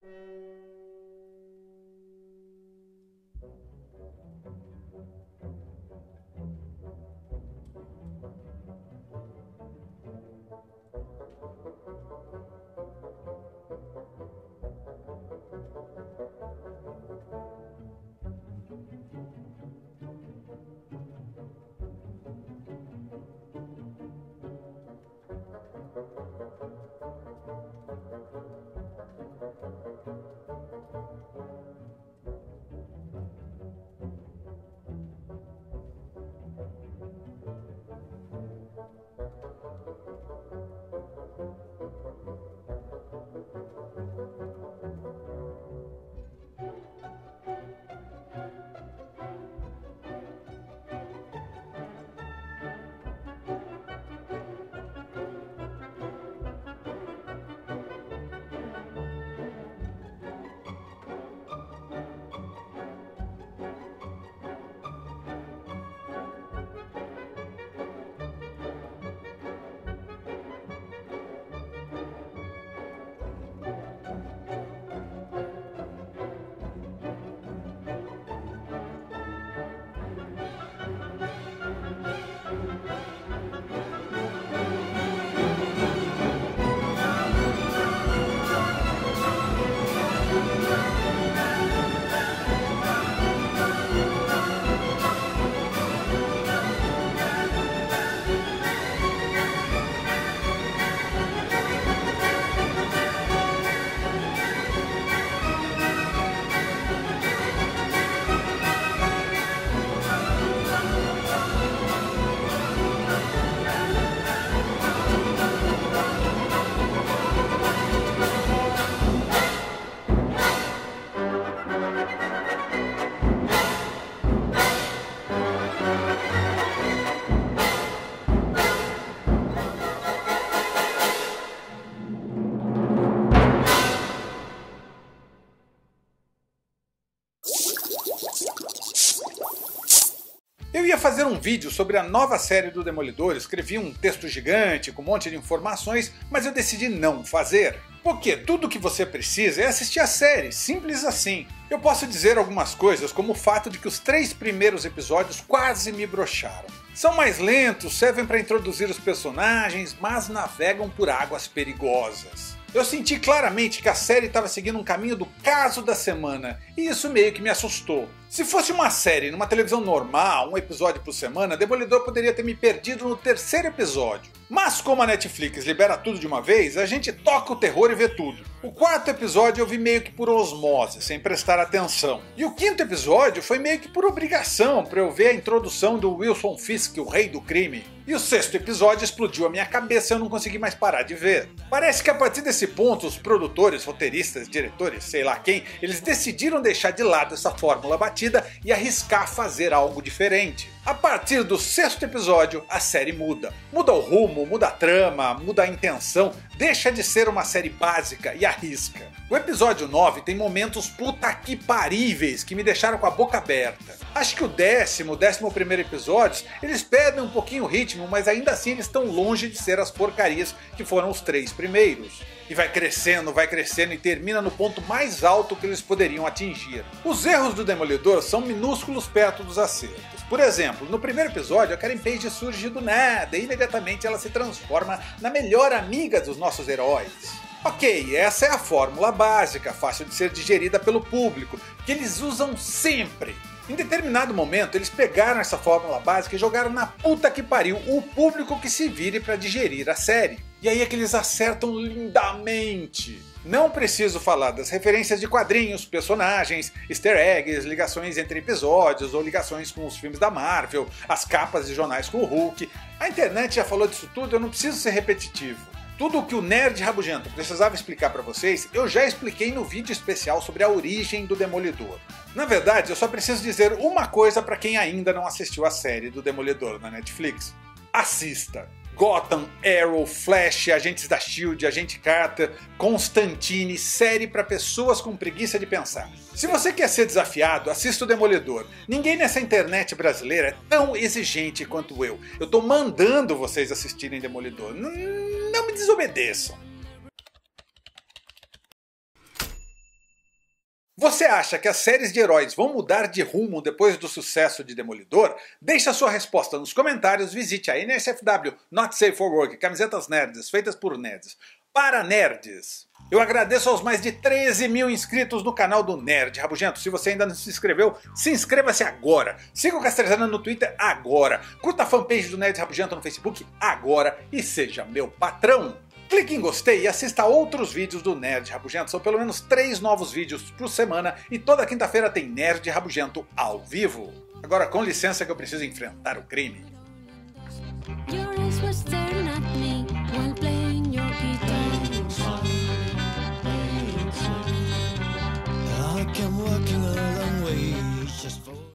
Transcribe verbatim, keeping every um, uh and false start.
Eu ia fazer um vídeo sobre a nova série do Demolidor, escrevi um texto gigante com um monte de informações, mas eu decidi não fazer. Porque tudo o que você precisa é assistir a série, simples assim. Eu posso dizer algumas coisas, como o fato de que os três primeiros episódios quase me broxaram. São mais lentos, servem para introduzir os personagens, mas navegam por águas perigosas. Eu senti claramente que a série estava seguindo um caminho do caso da semana, e isso meio que me assustou. Se fosse uma série numa televisão normal, um episódio por semana, Demolidor poderia ter me perdido no terceiro episódio. Mas como a Netflix libera tudo de uma vez, a gente toca o terror e vê tudo. O quarto episódio eu vi meio que por osmose, sem prestar atenção. E o quinto episódio foi meio que por obrigação, para eu ver a introdução do Wilson Fisk, o rei do crime. E o sexto episódio explodiu a minha cabeça e eu não consegui mais parar de ver. Parece que a partir desse ponto os produtores, roteiristas, diretores, sei lá quem, eles decidiram deixar de lado essa fórmula batida e arriscar fazer algo diferente. A partir do sexto episódio, a série muda. Muda o rumo, muda a trama, muda a intenção, deixa de ser uma série básica e arrisca. O episódio nove tem momentos puta que paríveis que me deixaram com a boca aberta. Acho que o décimo, décimo primeiro episódios, eles perdem um pouquinho o ritmo, mas ainda assim eles estão longe de ser as porcarias que foram os três primeiros. E vai crescendo, vai crescendo e termina no ponto mais alto que eles poderiam atingir. Os erros do Demolidor são minúsculos perto dos acertos. Por exemplo, no primeiro episódio a Karen Page surge do nada e imediatamente ela se transforma na melhor amiga dos nossos heróis. Ok, essa é a fórmula básica, fácil de ser digerida pelo público, que eles usam sempre. Em determinado momento eles pegaram essa fórmula básica e jogaram na puta que pariu o público que se vire para digerir a série. E aí é que eles acertam lindamente. Não preciso falar das referências de quadrinhos, personagens, easter eggs, ligações entre episódios ou ligações com os filmes da Marvel, as capas de jornais com o Hulk. A internet já falou disso tudo, eu não preciso ser repetitivo. Tudo o que o nerd rabugento precisava explicar para vocês, eu já expliquei no vídeo especial sobre a origem do Demolidor. Na verdade, eu só preciso dizer uma coisa para quem ainda não assistiu a série do Demolidor na Netflix. Assista! Gotham, Arrow, Flash, Agentes da Shield, Agente Carter, Constantine, série para pessoas com preguiça de pensar. Se você quer ser desafiado, assista o Demolidor. Ninguém nessa internet brasileira é tão exigente quanto eu. Eu tô mandando vocês assistirem Demolidor. N- não me desobedeçam. Você acha que as séries de heróis vão mudar de rumo depois do sucesso de Demolidor? Deixe a sua resposta nos comentários, visite a N S F W Not Safe for Work, camisetas nerds feitas por nerds, para nerds. Eu agradeço aos mais de treze mil inscritos no canal do Nerd Rabugento. Se você ainda não se inscreveu, se inscreva-se agora. Siga o Castrezana no Twitter agora. Curta a fanpage do Nerd Rabugento no Facebook agora e seja meu patrão. Clique em gostei e assista a outros vídeos do Nerd Rabugento. São pelo menos três novos vídeos por semana e toda quinta-feira tem Nerd Rabugento ao vivo. Agora com licença que eu preciso enfrentar o crime.